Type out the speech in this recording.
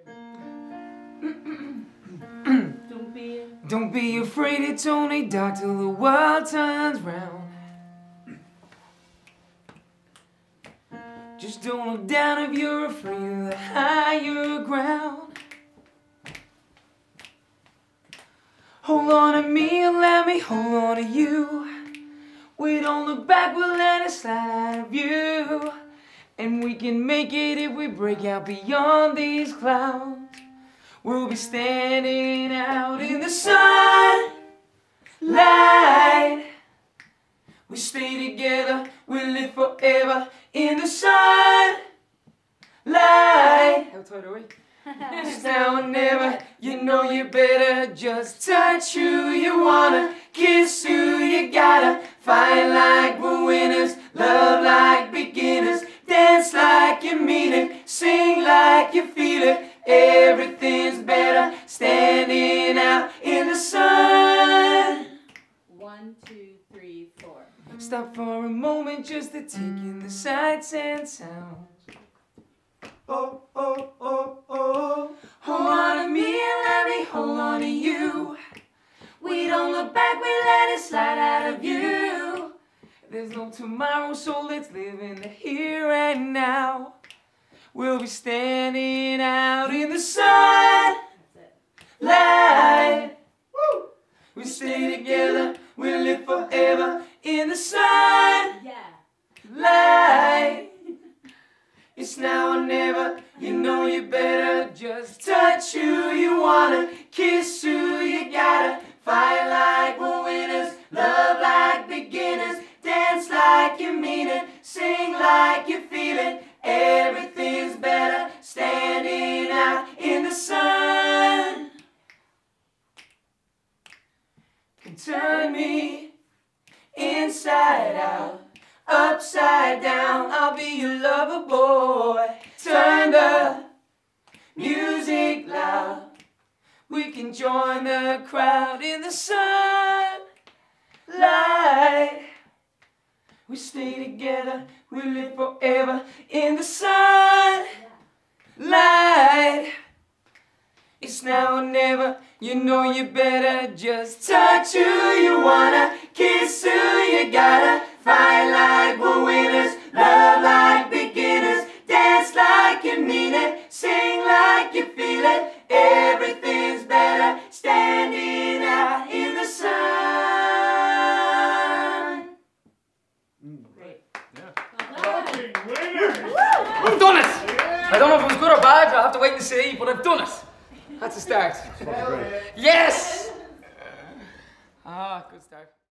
Don't be afraid, it's only dark till the world turns round. Just don't look down if you're afraid of the higher ground. Hold on to me and let me hold on to you. We don't look back, we'll let it slide out of view. And we can make it if we break out beyond these clouds. We'll be standing out in the sunlight. We stay together, we live forever in the sunlight. How tight are we? It's now or never, you know you better. Just touch who you wanna, kiss who you gotta. Fight like we're winners, love like beginners. Dance like you mean it, sing like you feel it. Everything's better standing out in the sun. 1, 2, 3, 4. Stop for a moment just to take in the sights and sounds. Oh, oh, oh, oh. Hold on to me and let me hold on to you. We don't look back, we let it slide out of view. There's no tomorrow, so let's live in the here and now. We'll be standing out in the sunlight. We stay together, we'll live forever in the sunlight. It's now or never, you know you better. Just touch who you wanna, kiss who you gotta. Fight like we're winners, love like beginners. Dance like you mean it, sing like you feel it. Everything's better standing out in the sun. Can turn me inside out, upside down. I'll be your lover boy. Turn the music loud. We can join the crowd in the sunlight. We stay together, we live forever in the sunlight. It's now or never, you know you better. Just touch who you wanna, kiss who you gotta. Fight like we're winners, love like beginners. Dance like you mean it, sing like you feel it. Everything's better standing out in the sun. Great. I've done it! I don't know if it was good or bad, I'll have to wait and see, but I've done it. That's a start. Yes! Ah, good start.